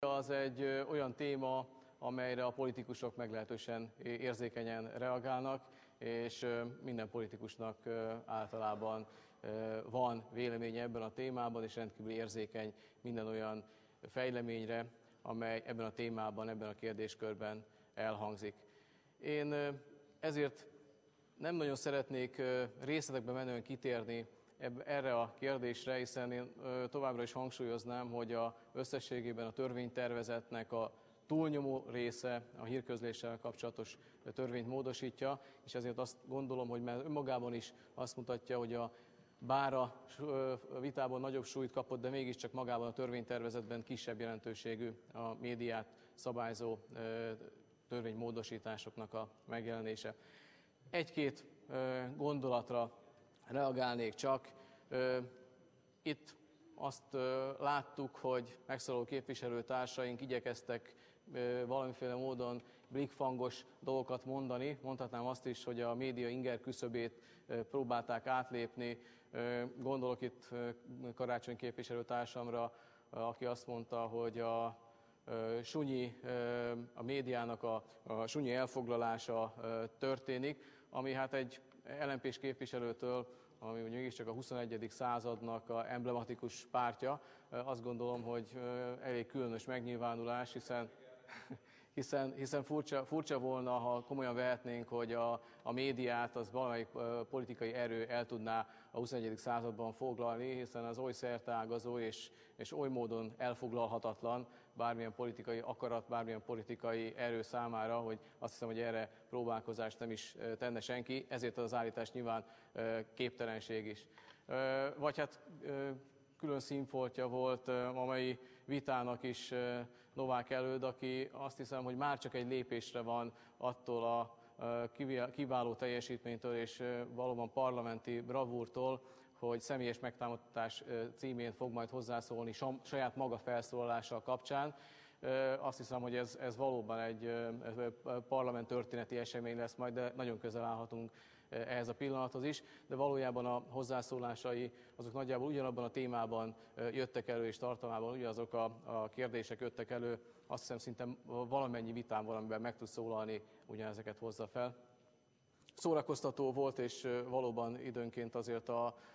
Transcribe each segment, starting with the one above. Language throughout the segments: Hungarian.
Az egy olyan téma, amelyre a politikusok meglehetősen érzékenyen reagálnak, és minden politikusnak általában van véleménye ebben a témában, és rendkívül érzékeny minden olyan fejleményre, amely ebben a témában, ebben a kérdéskörben elhangzik. Én ezért nem nagyon szeretnék részletekbe menően kitérni erre a kérdésre, hiszen én továbbra is hangsúlyoznám, hogy összességében a törvénytervezetnek a túlnyomó része a hírközléssel kapcsolatos törvényt módosítja, és ezért azt gondolom, hogy már önmagában is azt mutatja, hogy bár a vitában nagyobb súlyt kapott, de mégiscsak magában a törvénytervezetben kisebb jelentőségű a médiát szabályzó törvénymódosításoknak a megjelenése. Egy-két gondolatra reagálnék csak. Itt azt láttuk, hogy megszólaló képviselőtársaink igyekeztek valamiféle módon blikfangos dolgokat mondani. Mondhatnám azt is, hogy a média inger küszöbét próbálták átlépni. Gondolok itt Karácsony képviselőtársamra, aki azt mondta, hogy a médiának a sunyi elfoglalása történik, ami hát egy LMP-s képviselőtől, ami mégiscsak a 21. századnak a emblematikus pártja, azt gondolom, hogy elég különös megnyilvánulás, hiszen furcsa volna, ha komolyan vehetnénk, hogy a médiát az valamelyik politikai erő el tudná a 21. században foglalni, hiszen az oly szerteágazó és oly módon elfoglalhatatlan bármilyen politikai akarat, bármilyen politikai erő számára, hogy azt hiszem, hogy erre próbálkozást nem is tenne senki, ezért az állítás nyilván képtelenség is. Vagy hát külön színfoltja volt a mai vitának is Novák Előd, aki azt hiszem, hogy már csak egy lépésre van attól a kiváló teljesítménytől és valóban parlamenti bravúrtól, hogy személyes megtámadás címén fog majd hozzászólni saját maga felszólalása kapcsán. Azt hiszem, hogy ez valóban egy parlament történeti esemény lesz majd, de nagyon közel állhatunk ehhez a pillanathoz is, de valójában a hozzászólásai azok nagyjából ugyanabban a témában jöttek elő, és tartalmában ugyanazok a kérdések jöttek elő. Azt hiszem, szinte valamennyi vitán valamiben meg tud szólalni, ugyanezeket hozza fel. Szórakoztató volt, és valóban időnként azért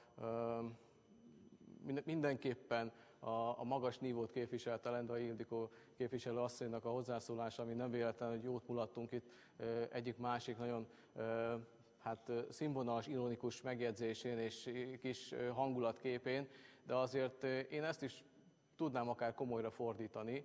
mindenképpen a magas nívót képviselte Lendvai Ildikó képviselő asszonynak a hozzászólása, ami nem véletlen, hogy jót mulattunk itt egyik-másik nagyon színvonalas, ironikus megjegyzésén és kis hangulatképén, de azért én ezt is tudnám akár komolyra fordítani,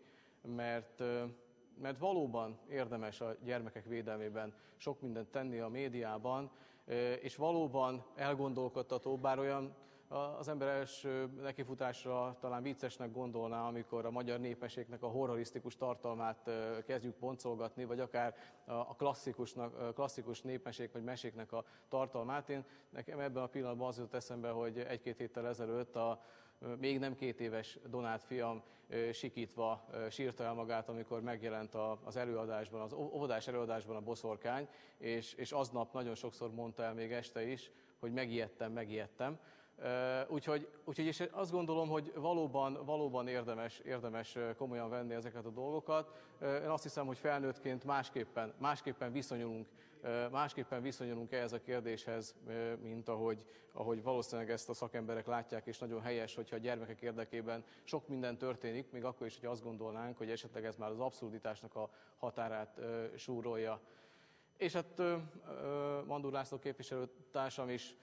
mert valóban érdemes a gyermekek védelmében sok mindent tenni a médiában, és valóban elgondolkodtató, bár olyan az ember első nekifutásra talán viccesnek gondolná, amikor a magyar népmeséknek a horrorisztikus tartalmát kezdjük boncolgatni, vagy akár a klasszikus népmesék vagy meséknek a tartalmát. Nekem ebben a pillanatban az jutott eszembe, hogy egy-két héttel ezelőtt a még nem 2 éves Donát fiam sikítva sírta el magát, amikor megjelent az előadásban, az óvodás előadásban a boszorkány, és aznap nagyon sokszor mondta el még este is, hogy megijedtem. Úgyhogy és azt gondolom, hogy valóban érdemes komolyan venni ezeket a dolgokat. Én azt hiszem, hogy felnőttként másképpen viszonyulunk ehhez a kérdéshez, mint ahogy valószínűleg ezt a szakemberek látják, és nagyon helyes, hogyha a gyermekek érdekében sok minden történik, még akkor is, hogy azt gondolnánk, hogy esetleg ez már az abszurditásnak a határát súrolja. És hát Mandur László képviselőtársam is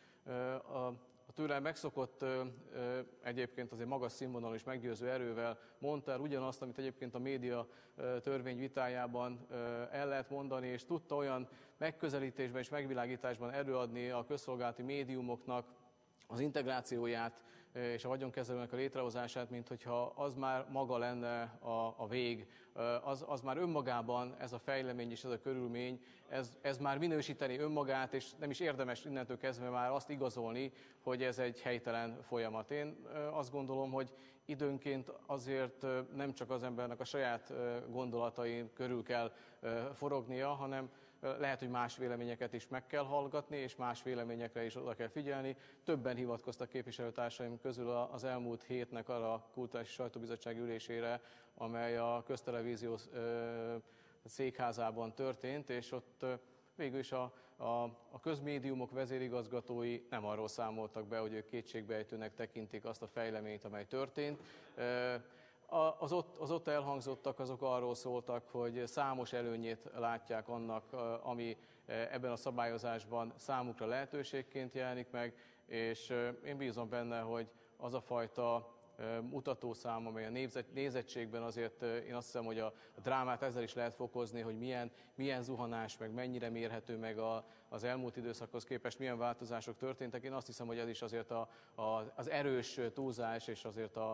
a tőle megszokott, egyébként azért magas színvonalon és meggyőző erővel mondta el ugyanazt, amit egyébként a média törvény vitájában el lehet mondani, és tudta olyan megközelítésben és megvilágításban előadni a közszolgálati médiumoknak az integrációját és a vagyonkezelőnek a létrehozását, mint hogyha az már maga lenne a vég. Az már önmagában ez a fejlemény és ez a körülmény, ez már minősíteni önmagát, és nem is érdemes innentől kezdve már azt igazolni, hogy ez egy helytelen folyamat. Én azt gondolom, hogy időnként azért nem csak az embernek a saját gondolatain körül kell forognia, hanem lehet, hogy más véleményeket is meg kell hallgatni, és más véleményekre is oda kell figyelni. Többen hivatkoztak képviselőtársaim közül az elmúlt hétnek arra a Kulturális Sajtóbizottság ülésére, amely a Köztelevízió székházában történt, és ott végül is a közmédiumok vezérigazgatói nem arról számoltak be, hogy ők kétségbejtőnek tekintik azt a fejleményt, amely történt. Az ott elhangzottak azok arról szóltak, hogy számos előnyét látják annak, ami ebben a szabályozásban számukra lehetőségként jelenik meg, és én bízom benne, hogy az a fajta mutatószám, amely a nézettségben azért én azt hiszem, hogy a drámát ezzel is lehet fokozni, hogy milyen zuhanás, meg mennyire mérhető meg az elmúlt időszakhoz képest, milyen változások történtek. Én azt hiszem, hogy ez is azért az erős túlzás és azért a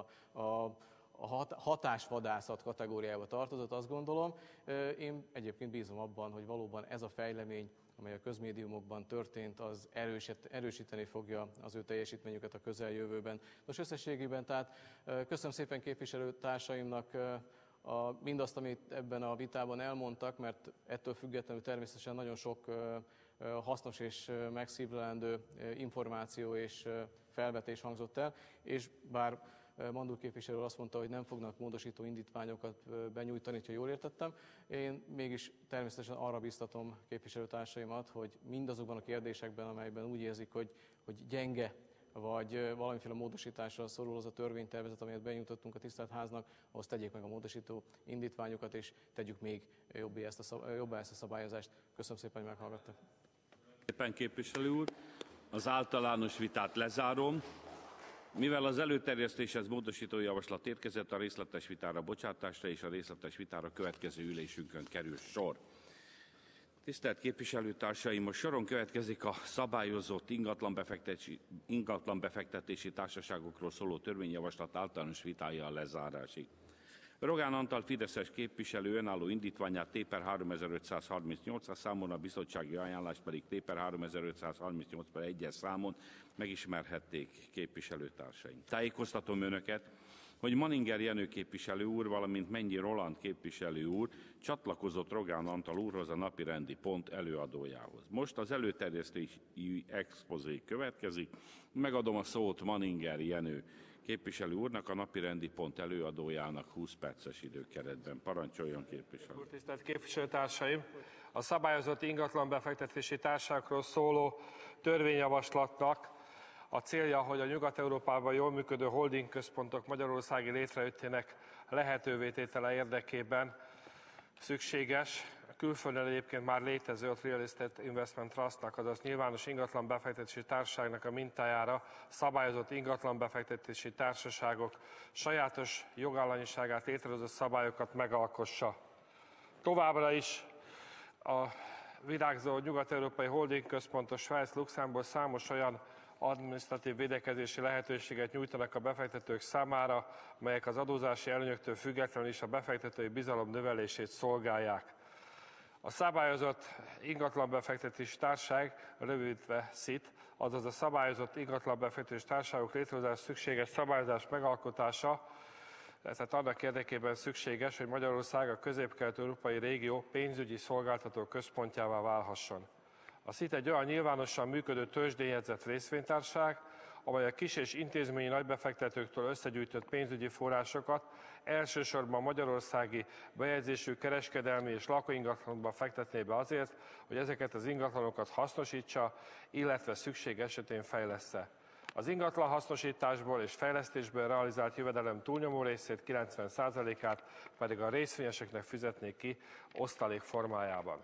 hatásvadászat kategóriába tartozott, azt gondolom. Én egyébként bízom abban, hogy valóban ez a fejlemény, amely a közmédiumokban történt, az erősíteni fogja az ő teljesítményüket a közeljövőben. Most összességében, tehát köszönöm szépen képviselőtársaimnak mindazt, amit ebben a vitában elmondtak, mert ettől függetlenül természetesen nagyon sok hasznos és megszívlelendő információ és felvetés hangzott el, és bár Mandl képviselő azt mondta, hogy nem fognak módosító indítványokat benyújtani, ha jól értettem. Én mégis természetesen arra biztatom képviselőtársaimat, hogy mindazokban a kérdésekben, amelyben úgy érzik, hogy gyenge, vagy valamiféle módosításra szorul az a törvénytervezet, amelyet benyújtottunk a tisztelt háznak, ahhoz tegyék meg a módosító indítványokat, és tegyük még jobbá ezt a szabályozást. Köszönöm szépen, hogy meghallgattak. Szépen képviselő úr, az általános vitát lezárom. Mivel az előterjesztéshez módosító javaslat érkezett, a részletes vitára bocsátásra és a részletes vitára következő ülésünkön kerül sor. Tisztelt képviselőtársaim, a soron következik a szabályozott ingatlanbefektetési társaságokról szóló törvényjavaslat általános vitája a lezárásig. Rogán Antal fideszes képviselő önálló indítványát T/3538-ra számon, a bizottsági ajánlást pedig T/3538/1-es számon megismerhették képviselőtársaim. Tájékoztatom önöket, hogy Manninger Jenő képviselő úr, valamint Mennyi Roland képviselő úr csatlakozott Rogán Antal úrhoz a napirendi pont előadójához. Most az előterjesztési expozé következik. Megadom a szót Manninger Jenő képviselő úrnak, a napirendi pont előadójának 20 perces időkeretben. Parancsoljon, képviselő. Tisztelt képviselőtársaim! A szabályozott ingatlanbefektetési társaságokról szóló törvényjavaslatnak a célja, hogy a Nyugat-Európában jól működő holding központok magyarországi létrejöttének lehetővé tétele érdekében szükséges, külföldön egyébként már létező Real Estate Investment Trustnak, azaz nyilvános ingatlanbefektetési társaságnak a mintájára szabályozott ingatlanbefektetési társaságok sajátos jogállamiságát létrehozó szabályokat megalkossa. Továbbra is a virágzó nyugat-európai holding központos Svájc, Luxemburg számos olyan adminisztratív védekezési lehetőséget nyújtanak a befektetők számára, melyek az adózási előnyöktől függetlenül is a befektetői bizalom növelését szolgálják. A szabályozott ingatlanbefektetési társaság, rövidítve SZIT, azaz a szabályozott ingatlanbefektetési társaságok létrehozásához szükséges szabályozás megalkotása, tehát annak érdekében szükséges, hogy Magyarország a közép-kelet-európai régió pénzügyi szolgáltató központjává válhasson. A SZIT egy olyan nyilvánosan működő tőzsdén jegyzett részvénytársaság, amely a kis és intézményi nagybefektetőktől összegyűjtött pénzügyi forrásokat elsősorban magyarországi bejegyzésű kereskedelmi és lakóingatlanokba fektetné be azért, hogy ezeket az ingatlanokat hasznosítsa, illetve szükség esetén fejlessze. Az ingatlan hasznosításból és fejlesztésből realizált jövedelem túlnyomó részét, 90%-át pedig a részvényeseknek fizetnék ki osztalék formájában.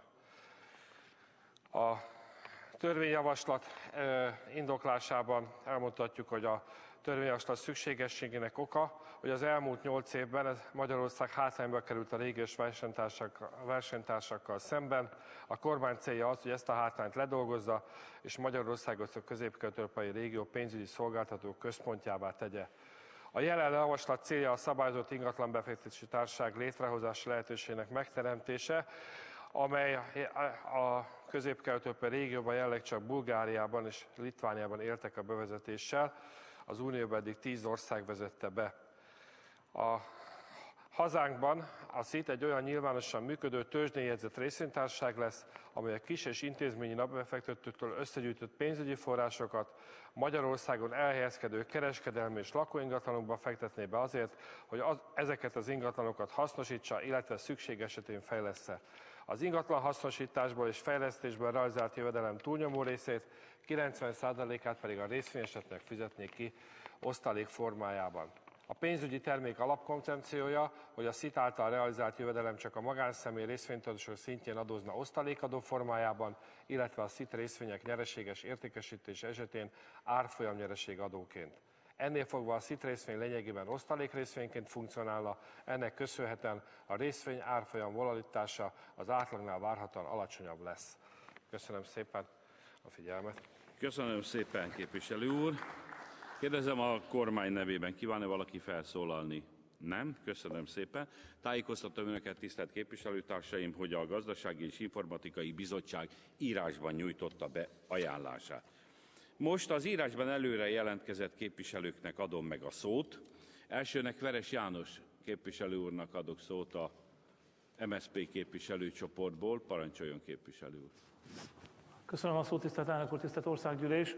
A törvényjavaslat indoklásában elmondhatjuk, hogy a törvényjavaslat szükségességének oka, hogy az elmúlt 8 évben Magyarország hátrányba került a régiós versenytársakkal szemben. A kormány célja az, hogy ezt a hátrányt ledolgozza, és Magyarországot a közép-kelet-európai régió pénzügyi szolgáltató központjává tegye. A jelen javaslat célja a szabályozott ingatlanbefektetési társaság létrehozási lehetőségének megteremtése, amely a közép-kelet-európai régióban jelenleg csak Bulgáriában és Litvániában éltek a bevezetéssel, az Unióban eddig 10 ország vezette be. A hazánkban A SZIT egy olyan nyilvánosan működő tőzsdén jegyzett részvénytársaság lesz, amely a kis és intézményi napbefektetőtől összegyűjtött pénzügyi forrásokat Magyarországon elhelyezkedő kereskedelmi és lakóingatlanokba fektetné be azért, hogy ezeket az ingatlanokat hasznosítsa, illetve szükség esetén fejlessze. Az ingatlan hasznosításból és fejlesztésből realizált jövedelem túlnyomó részét, 90%-át pedig a részvényesetnek fizetné ki osztalék formájában. A pénzügyi termék alapkoncepciója, hogy a SZIT által realizált jövedelem csak a magánszemély részvénytulajdonosok szintjén adózna osztalékadó formájában, illetve a SZIT részvények nyereséges értékesítése esetén árfolyam nyereségadóként. Ennél fogva a SZIT részvény lényegében osztalékrészvényként funkcionálna, ennek köszönhetően a részvény árfolyam volatilitása az átlagnál várhatóan alacsonyabb lesz. Köszönöm szépen a figyelmet. Köszönöm szépen, képviselő úr. Kérdezem, a kormány nevében kíván-e valaki felszólalni? Nem? Köszönöm szépen. Tájékoztatom önöket, tisztelt képviselőtársaim, hogy a Gazdasági és Informatikai Bizottság írásban nyújtotta be ajánlását. Most az írásban előre jelentkezett képviselőknek adom meg a szót. Elsőnek Veres János képviselő úrnak adok szót a MSZP képviselőcsoportból. Parancsoljon, képviselő úr. Köszönöm a szót, tisztelt elnök úr, tisztelt országgyűlés.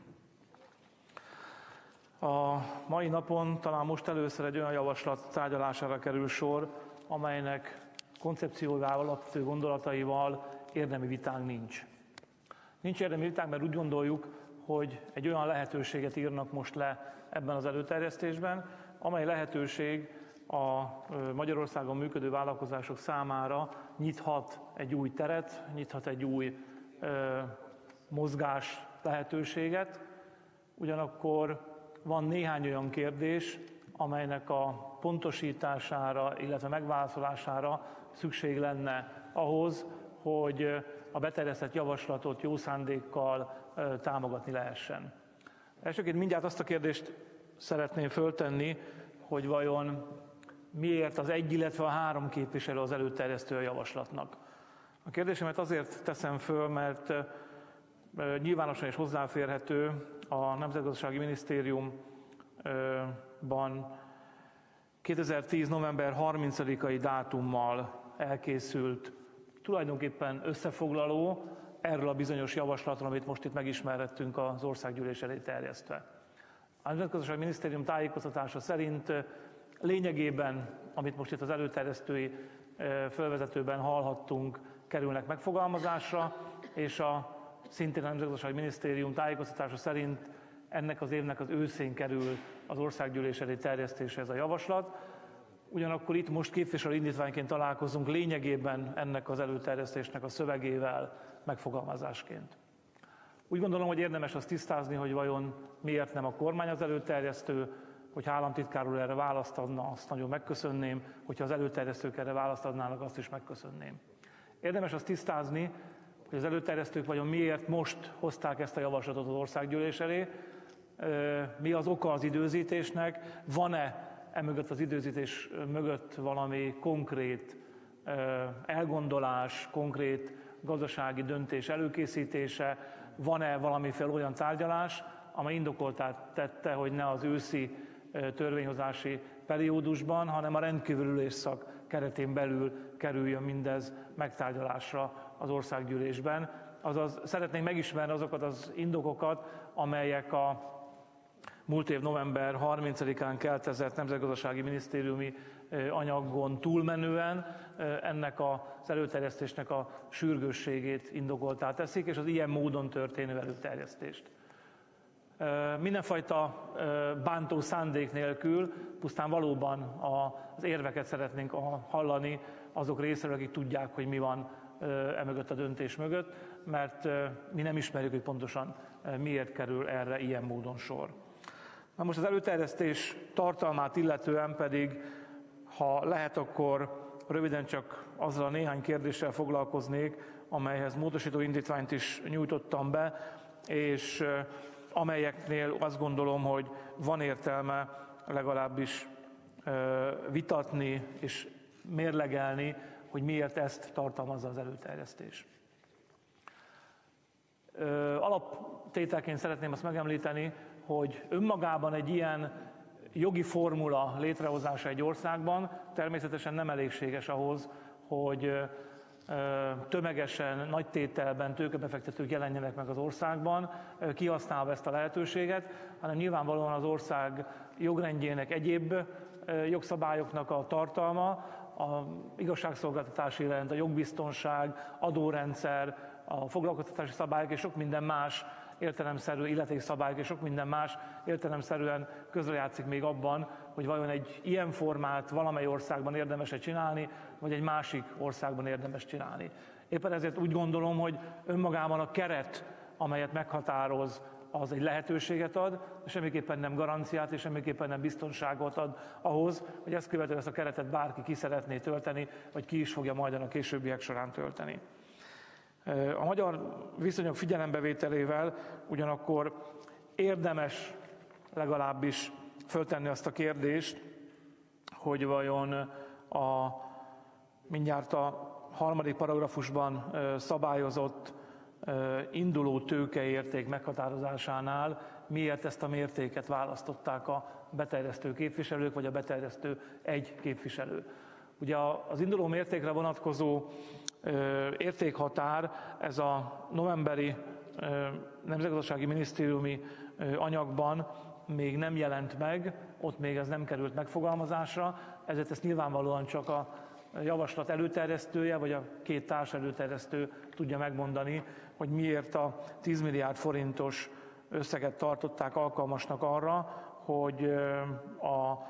A mai napon talán most először egy olyan javaslat tárgyalására kerül sor, amelynek koncepciójával, alapvető gondolataival érdemi vitánk nincs. Nincs érdemi vitánk, mert úgy gondoljuk, hogy egy olyan lehetőséget írnak most le ebben az előterjesztésben, amely lehetőség a Magyarországon működő vállalkozások számára nyithat egy új teret, nyithat egy új mozgás lehetőséget. Ugyanakkor van néhány olyan kérdés, amelynek a pontosítására, illetve megválaszolására szükség lenne ahhoz, hogy a beterjesztett javaslatot jó szándékkal támogatni lehessen. Elsőként mindjárt azt a kérdést szeretném föltenni, hogy vajon miért az egy, illetve a 3 képviselő az előterjesztő a javaslatnak. A kérdésemet azért teszem föl, mert nyilvánosan is hozzáférhető a Nemzetgazdasági Minisztériumban 2010. november 30-ai dátummal elkészült tulajdonképpen összefoglaló erről a bizonyos javaslatról, amit most itt megismerhettünk az országgyűlés elé terjesztve. A Nemzetgazdasági Minisztérium tájékoztatása szerint lényegében, amit most itt az előterjesztői fölvezetőben hallhattunk, kerülnek megfogalmazásra, és szintén a Nemzetgazdasági Minisztérium tájékoztatása szerint ennek az évnek az őszén kerül az országgyűlés elé terjesztésre ez a javaslat. Ugyanakkor itt most képviselő indítványként találkozunk lényegében ennek az előterjesztésnek a szövegével megfogalmazásként. Úgy gondolom, hogy érdemes azt tisztázni, hogy vajon miért nem a kormány az előterjesztő, hogyha államtitkár úr erre választ adna, azt nagyon megköszönném, hogyha az előterjesztők erre választ adnának, azt is megköszönném. Érdemes azt tisztázni, hogy az előterjesztők vajon miért most hozták ezt a javaslatot az országgyűlés elé, mi az oka az időzítésnek, van-e emögött az időzítés mögött valami konkrét elgondolás, konkrét gazdasági döntés előkészítése, van-e valamiféle olyan tárgyalás, amely indokoltá tette, hogy ne az őszi törvényhozási periódusban, hanem a rendkívüli ülésszak keretén belül kerüljön mindez megtárgyalásra az országgyűlésben. Azaz szeretnénk megismerni azokat az indokokat, amelyek a múlt év november 30-án keltezett nemzetgazdasági minisztériumi anyagon túlmenően ennek az előterjesztésnek a sürgősségét indokoltá teszik, és az ilyen módon történő előterjesztést. Mindenfajta bántó szándék nélkül, pusztán valóban az érveket szeretnénk hallani azok részéről, akik tudják, hogy mi van emögött a döntés mögött, mert mi nem ismerjük, hogy pontosan miért kerül erre ilyen módon sor. Na most az előterjesztés tartalmát illetően pedig, ha lehet, akkor röviden csak azzal a néhány kérdéssel foglalkoznék, amelyhez módosító indítványt is nyújtottam be, és amelyeknél azt gondolom, hogy van értelme legalábbis vitatni és mérlegelni, hogy miért ezt tartalmazza az előterjesztés. Alaptételként szeretném azt megemlíteni, hogy önmagában egy ilyen jogi formula létrehozása egy országban természetesen nem elégséges ahhoz, hogy tömegesen, nagy tételben tőkebefektetők jelenjenek meg az országban, kihasználva ezt a lehetőséget, hanem nyilvánvalóan az ország jogrendjének egyéb jogszabályoknak a tartalma, a igazságszolgáltatási rend, a jogbiztonság, adórendszer, a foglalkoztatási szabályok és sok minden más értelemszerű illetékszabályok és sok minden más értelemszerűen közrejátszik még abban, hogy vajon egy ilyen formát valamely országban érdemes-e csinálni, vagy egy másik országban érdemes csinálni. Éppen ezért úgy gondolom, hogy önmagában a keret, amelyet meghatároz, az egy lehetőséget ad, de semmiképpen nem garanciát és semmiképpen nem biztonságot ad ahhoz, hogy ezt követően ezt a keretet bárki ki szeretné tölteni, vagy ki is fogja majd a későbbiek során tölteni. A magyar viszonyok figyelembevételével ugyanakkor érdemes legalábbis föltenni azt a kérdést, hogy vajon mindjárt a 3. paragrafusban szabályozott induló tőkeérték meghatározásánál miért ezt a mértéket választották a beterjesztő képviselők, vagy a beterjesztő egy képviselő. Ugye az induló mértékre vonatkozó értékhatár, ez a novemberi nemzetgazdasági minisztériumi anyagban még nem jelent meg, ott még ez nem került megfogalmazásra, ezért ezt nyilvánvalóan csak a javaslat előterjesztője, vagy a két társ előterjesztő tudja megmondani, hogy miért a 10 milliárd forintos összeget tartották alkalmasnak arra, hogy a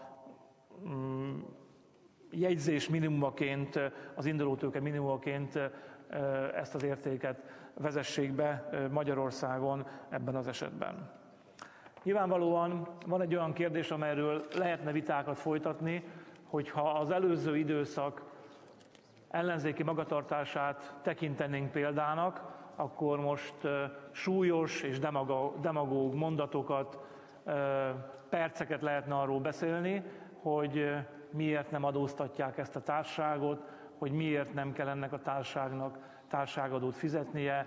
jegyzés minimumaként, az indulótőke minimumaként ezt az értéket vezessék be Magyarországon ebben az esetben. Nyilvánvalóan van egy olyan kérdés, amelyről lehetne vitákat folytatni, hogyha az előző időszak ellenzéki magatartását tekintenénk példának, akkor most súlyos és demagóg mondatokat, perceket lehetne arról beszélni, hogy miért nem adóztatják ezt a társaságot, hogy miért nem kell ennek a társaságnak társaságadót fizetnie.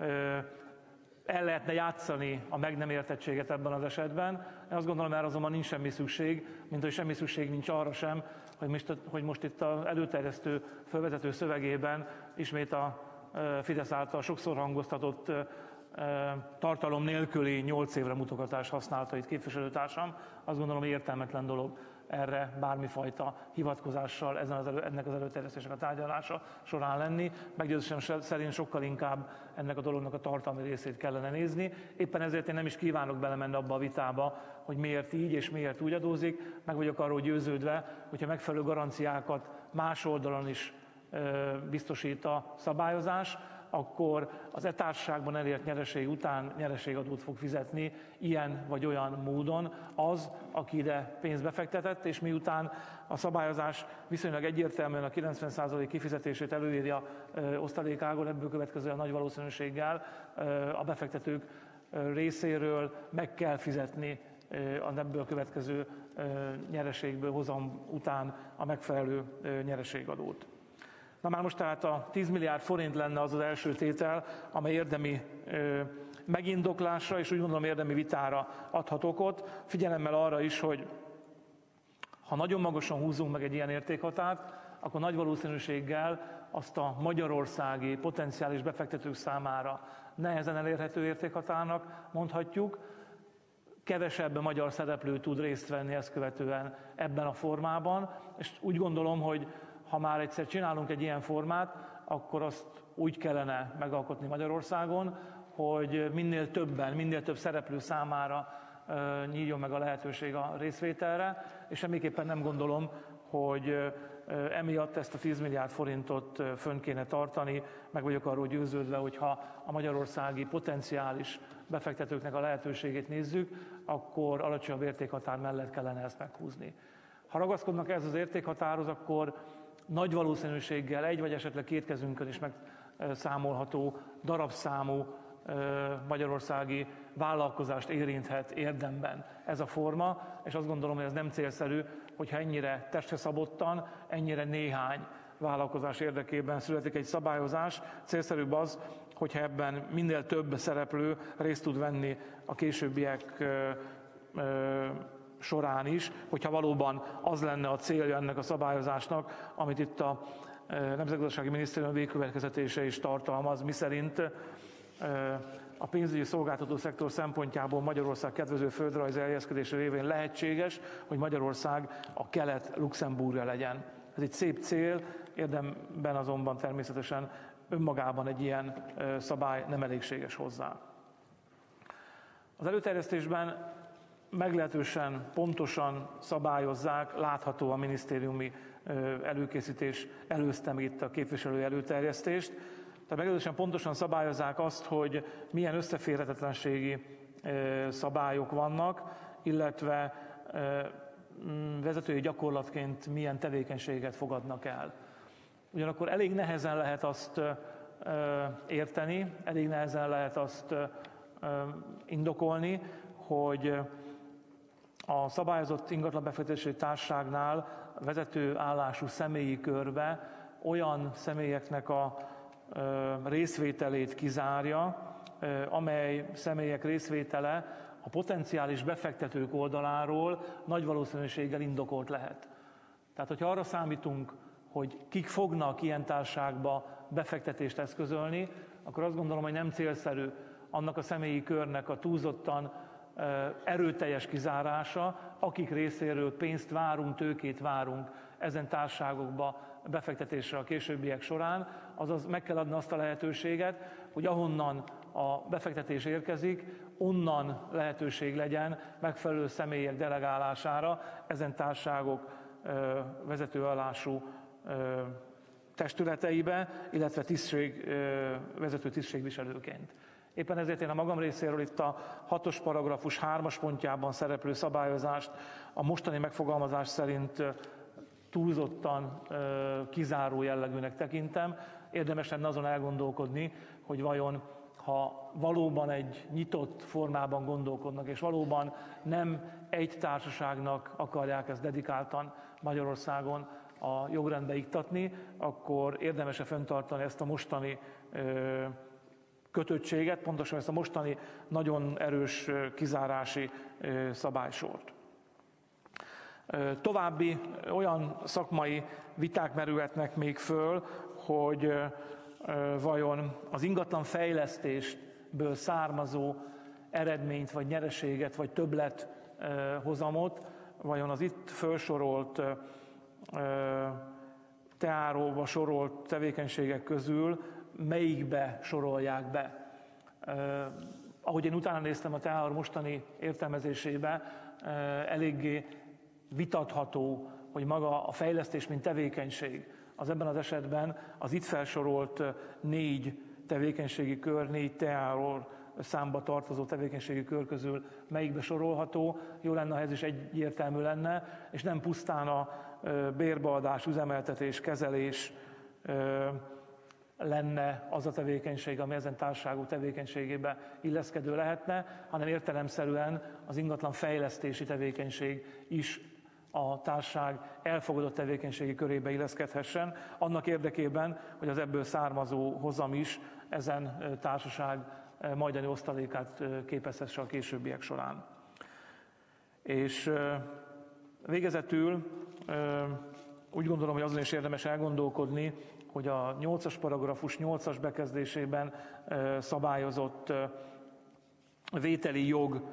El lehetne játszani a meg nem értettséget ebben az esetben. Én azt gondolom, erre azonban nincs semmi szükség, mint hogy semmi szükség nincs arra sem, hogy most itt az előterjesztő fölvezető szövegében ismét a Fidesz által sokszor hangoztatott tartalom nélküli 8 évre mutogatást használta itt képviselőtársam. Azt gondolom, értelmetlen dolog erre bármifajta hivatkozással ennek az előterjesztésnek a tárgyalása során lenni. Meggyőződésem szerint sokkal inkább ennek a dolognak a tartalmi részét kellene nézni. Éppen ezért én nem is kívánok belemenni abba a vitába, hogy miért így és miért úgy adózik. Meg vagyok arról győződve, hogyha megfelelő garanciákat más oldalon is biztosít a szabályozás, akkor az társaságban elért nyereség után nyereségadót fog fizetni ilyen vagy olyan módon az, aki ide pénzt befektetett, és miután a szabályozás viszonylag egyértelműen a 90% kifizetését előírja osztalékágon, ebből következően nagy valószínűséggel a befektetők részéről meg kell fizetni az ebből következő nyereségből, hozam után a megfelelő nyereségadót. Na már most tehát a 10 milliárd forint lenne az az első tétel, amely érdemi megindoklásra és úgy gondolom érdemi vitára adhat okot, figyelemmel arra is, hogy ha nagyon magasan húzunk meg egy ilyen értékhatárt, akkor nagy valószínűséggel azt a magyarországi potenciális befektetők számára nehezen elérhető értékhatárnak mondhatjuk. Kevesebb magyar szereplő tud részt venni ezt követően ebben a formában, és úgy gondolom, hogy ha már egyszer csinálunk egy ilyen formát, akkor azt úgy kellene megalkotni Magyarországon, hogy minél több szereplő számára nyíljon meg a lehetőség a részvételre, és semmiképpen nem gondolom, hogy emiatt ezt a 10 milliárd forintot fönn kéne tartani. Meg vagyok arról győződve, hogy ha a magyarországi potenciális befektetőknek a lehetőségét nézzük, akkor alacsonyabb értékhatár mellett kellene ezt meghúzni. Ha ragaszkodnak ehhez az értékhatárhoz, akkor nagy valószínűséggel egy vagy esetleg két kezünkön is megszámolható darabszámú magyarországi vállalkozást érinthet érdemben ez a forma, és azt gondolom, hogy ez nem célszerű, hogyha ennyire testre szabottan, ennyire néhány vállalkozás érdekében születik egy szabályozás. Célszerűbb az, hogyha ebben minél több szereplő részt tud venni a későbbiek során is, hogyha valóban az lenne a célja ennek a szabályozásnak, amit itt a Nemzetgazdasági Minisztérium végkövetkeztetése is tartalmaz, miszerint a pénzügyi szolgáltató szektor szempontjából Magyarország kedvező földrajzi elhelyezkedése révén lehetséges, hogy Magyarország a Kelet-Luxemburgia legyen. Ez egy szép cél, érdemben azonban természetesen önmagában egy ilyen szabály nem elégséges hozzá. Az előterjesztésben meglehetősen pontosan szabályozzák, látható a minisztériumi előkészítés előzte itt a képviselő előterjesztést, tehát meglehetősen pontosan szabályozzák azt, hogy milyen összeférhetetlenségi szabályok vannak, illetve vezetői gyakorlatként milyen tevékenységet fogadnak el. Ugyanakkor elég nehezen lehet azt érteni, elég nehezen lehet azt indokolni, hogy a szabályozott ingatlanbefektetési társaságnál vezető állású személyi körbe olyan személyeknek a részvételét kizárja, amely személyek részvétele a potenciális befektetők oldaláról nagy valószínűséggel indokolt lehet. Tehát, hogyha arra számítunk, hogy kik fognak ilyen társaságba befektetést eszközölni, akkor azt gondolom, hogy nem célszerű annak a személyi körnek a túlzottan erőteljes kizárása, akik részéről pénzt várunk, tőkét várunk ezen társaságokba befektetésre a későbbiek során, azaz meg kell adni azt a lehetőséget, hogy ahonnan a befektetés érkezik, onnan lehetőség legyen megfelelő személyek delegálására ezen társaságok vezetőállású testületeibe, illetve vezető tisztségviselőként. Éppen ezért én a magam részéről itt a 6-os paragrafus 3-as pontjában szereplő szabályozást a mostani megfogalmazás szerint túlzottan kizáró jellegűnek tekintem. Érdemes lenne azon elgondolkodni, hogy vajon, ha valóban egy nyitott formában gondolkodnak, és valóban nem egy társaságnak akarják ezt dedikáltan Magyarországon a jogrendbe iktatni, akkor érdemes-e fenntartani ezt a mostani kötöttséget, pontosan ezt a mostani nagyon erős kizárási szabálysort. További olyan szakmai viták merülhetnek még föl, hogy vajon az ingatlan fejlesztésből származó eredményt, vagy nyereséget, vagy többlet hozamot, vajon az itt felsorolt teáróba sorolt tevékenységek közül melyikbe sorolják be. Ahogy én utána néztem a teár mostani értelmezésébe, eléggé vitatható, hogy maga a fejlesztés, mint tevékenység, az ebben az esetben az itt felsorolt 4 tevékenységi kör, 4 teáról számba tartozó tevékenységi kör közül melyikbe sorolható. Jó lenne, ha ez is egyértelmű lenne, és nem pusztán a bérbeadás, üzemeltetés, kezelés lenne az a tevékenység, ami ezen társaságok tevékenységébe illeszkedő lehetne, hanem értelemszerűen az ingatlan fejlesztési tevékenység is a társaság elfogadott tevékenységi körébe illeszkedhessen, annak érdekében, hogy az ebből származó hozam is ezen társaság majdani osztalékát képezhesse a későbbiek során. És végezetül úgy gondolom, hogy azon is érdemes elgondolkodni, hogy a 8-as paragrafus 8-as bekezdésében szabályozott vételi jogra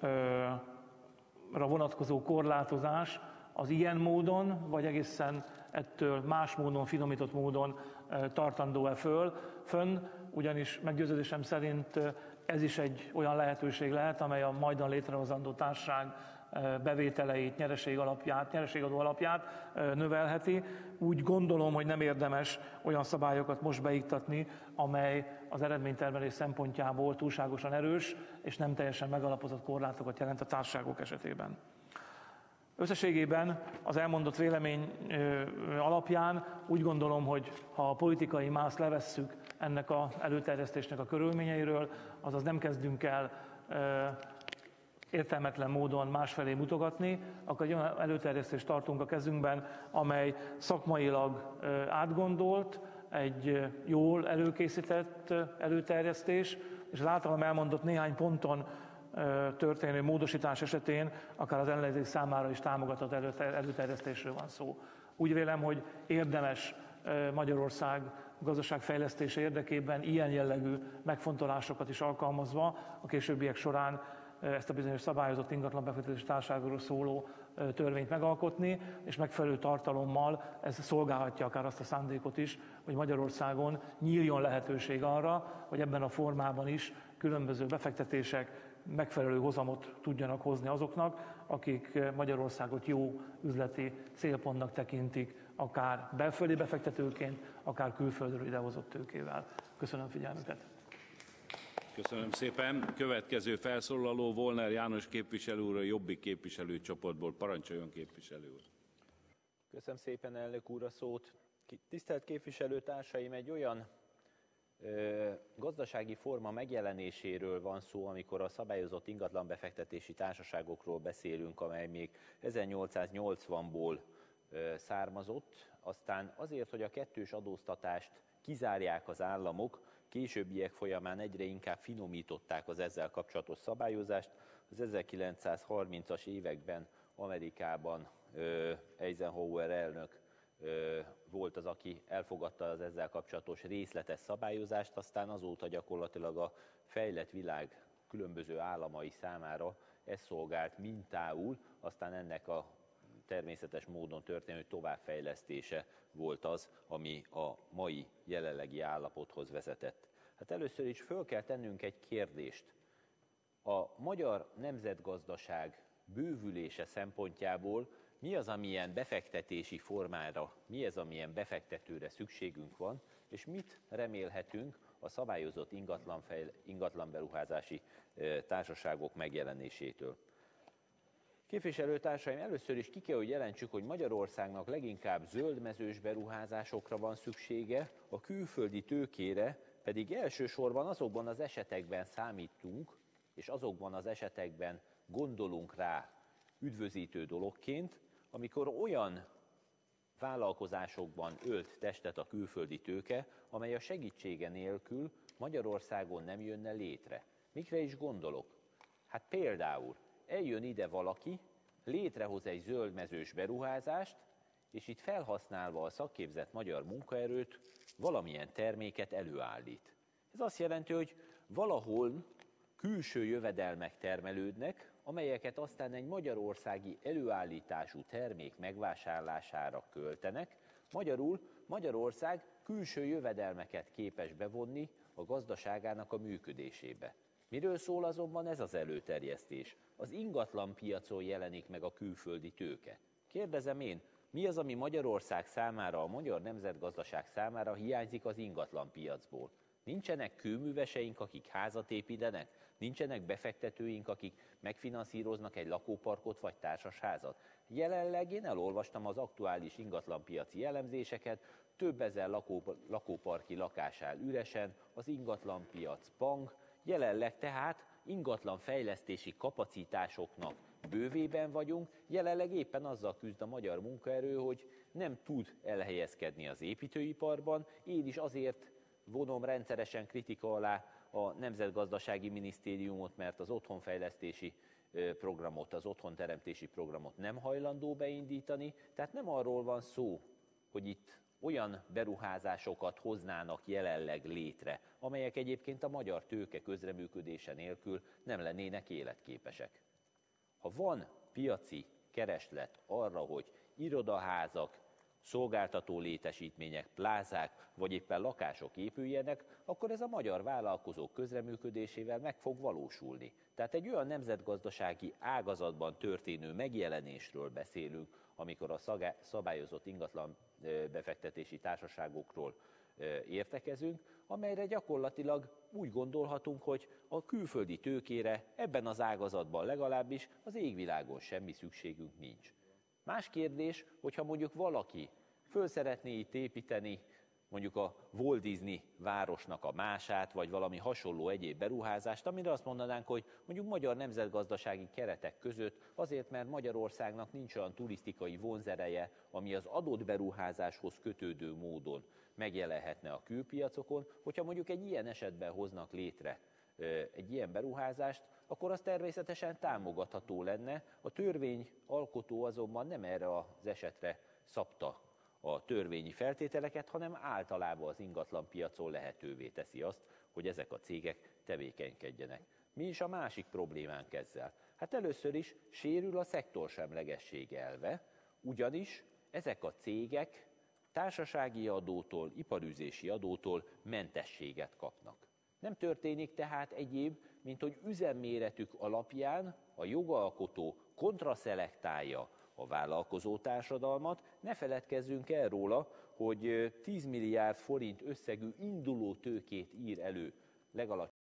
vonatkozó korlátozás az ilyen módon, vagy egészen ettől más módon, finomított módon tartandó-e fönn, ugyanis meggyőződésem szerint ez is egy olyan lehetőség lehet, amely a majdan létrehozandó társaság bevételeit, nyereségadó alapját növelheti. Úgy gondolom, hogy nem érdemes olyan szabályokat most beiktatni, amely az eredménytermelés szempontjából túlságosan erős és nem teljesen megalapozott korlátokat jelent a társaságok esetében. Összességében az elmondott vélemény alapján úgy gondolom, hogy ha a politikai mászt levesszük ennek az előterjesztésnek a körülményeiről, azaz nem kezdünk el értelmetlen módon másfelé mutogatni, akkor egy olyan előterjesztést tartunk a kezünkben, amely szakmailag átgondolt, egy jól előkészített előterjesztés, és az általam elmondott néhány ponton történő módosítás esetén akár az ellenzék számára is támogatott előterjesztésről van szó. Úgy vélem, hogy érdemes Magyarország gazdaságfejlesztése érdekében ilyen jellegű megfontolásokat is alkalmazva a későbbiek során ezt a bizonyos szabályozott ingatlanbefektetési társaságról szóló törvényt megalkotni, és megfelelő tartalommal ez szolgálhatja akár azt a szándékot is, hogy Magyarországon nyíljon lehetőség arra, hogy ebben a formában is különböző befektetések megfelelő hozamot tudjanak hozni azoknak, akik Magyarországot jó üzleti célpontnak tekintik, akár belföldi befektetőként, akár külföldről idehozott tőkével. Köszönöm figyelmüket! Köszönöm szépen. Következő felszólaló Volner János képviselő úr, a Jobbik képviselőcsoportból. Parancsoljon, képviselő úr! Köszönöm szépen, elnök úr, a szót. Tisztelt képviselőtársaim, egy olyan gazdasági forma megjelenéséről van szó, amikor a szabályozott ingatlanbefektetési társaságokról beszélünk, amely még 1880-ból származott, aztán azért, hogy a kettős adóztatást kizárják az államok, későbbiek folyamán egyre inkább finomították az ezzel kapcsolatos szabályozást. Az 1930-as években Amerikában Eisenhower elnök volt az, aki elfogadta az ezzel kapcsolatos részletes szabályozást, aztán azóta gyakorlatilag a fejlett világ különböző államai számára ez szolgált mintául, aztán ennek a természetes módon történő továbbfejlesztése volt az, ami a mai jelenlegi állapothoz vezetett. Hát először is föl kell tennünk egy kérdést. A magyar nemzetgazdaság bővülése szempontjából mi az, amilyen befektetési formára, mi az, amilyen befektetőre szükségünk van, és mit remélhetünk a szabályozott ingatlanberuházási társaságok megjelenésétől. Képviselőtársaim, először is ki kell, hogy jelentsük, hogy Magyarországnak leginkább zöldmezős beruházásokra van szüksége, a külföldi tőkére pedig elsősorban azokban az esetekben számítunk, és azokban az esetekben gondolunk rá üdvözítő dologként, amikor olyan vállalkozásokban ölt testet a külföldi tőke, amely a segítsége nélkül Magyarországon nem jönne létre. Mikre is gondolok? Hát például eljön ide valaki, létrehoz egy zöldmezős beruházást, és itt felhasználva a szakképzett magyar munkaerőt valamilyen terméket előállít. Ez azt jelenti, hogy valahol külső jövedelmek termelődnek, amelyeket aztán egy magyarországi előállítású termék megvásárlására költenek. Magyarul Magyarország külső jövedelmeket képes bevonni a gazdaságának a működésébe. Miről szól azonban ez az előterjesztés? Az ingatlanpiacon jelenik meg a külföldi tőke. Kérdezem én, mi az, ami Magyarország számára, a magyar nemzetgazdaság számára hiányzik az ingatlanpiacból? Nincsenek kőműveseink, akik házat építenek? Nincsenek befektetőink, akik megfinanszíroznak egy lakóparkot vagy társasházat? Jelenleg én elolvastam az aktuális ingatlanpiaci elemzéseket, több ezer lakóparki lakás áll üresen, az ingatlanpiac pang, jelenleg tehát ingatlanfejlesztési kapacitásoknak bővében vagyunk, jelenleg éppen azzal küzd a magyar munkaerő, hogy nem tud elhelyezkedni az építőiparban. Én is azért vonom rendszeresen kritika alá a Nemzetgazdasági Minisztériumot, mert az otthonfejlesztési programot, az otthonteremtési programot nem hajlandó beindítani. Tehát nem arról van szó, hogy itt olyan beruházásokat hoznának jelenleg létre, amelyek egyébként a magyar tőke közreműködése nélkül nem lennének életképesek. Ha van piaci kereslet arra, hogy irodaházak, szolgáltató létesítmények, plázák vagy éppen lakások épüljenek, akkor ez a magyar vállalkozók közreműködésével meg fog valósulni. Tehát egy olyan nemzetgazdasági ágazatban történő megjelenésről beszélünk, amikor a szabályozott ingatlan befektetési társaságokról értekezünk, amelyre gyakorlatilag úgy gondolhatunk, hogy a külföldi tőkére ebben az ágazatban legalábbis az égvilágon semmi szükségünk nincs. Más kérdés, hogyha mondjuk valaki föl szeretné itt építeni mondjuk a Walt Disney városnak a mását, vagy valami hasonló egyéb beruházást, amire azt mondanánk, hogy mondjuk magyar nemzetgazdasági keretek között, azért, mert Magyarországnak nincs olyan turisztikai vonzereje, ami az adott beruházáshoz kötődő módon megjelenhetne a külpiacokon, hogyha mondjuk egy ilyen esetben hoznak létre egy ilyen beruházást, akkor az természetesen támogatható lenne. A törvényalkotó azonban nem erre az esetre szabta a törvényi feltételeket, hanem általában az ingatlanpiacon lehetővé teszi azt, hogy ezek a cégek tevékenykedjenek. Mi is a másik problémánk ezzel? Hát először is sérül a szektorsemlegesség elve, ugyanis ezek a cégek társasági adótól, iparűzési adótól mentességet kapnak. Nem történik tehát egyéb, mint hogy üzemméretük alapján a jogalkotó kontraszelektálja a vállalkozó társadalmat. Ne feledkezzünk el róla, hogy 10 milliárd forint összegű induló tőkét ír elő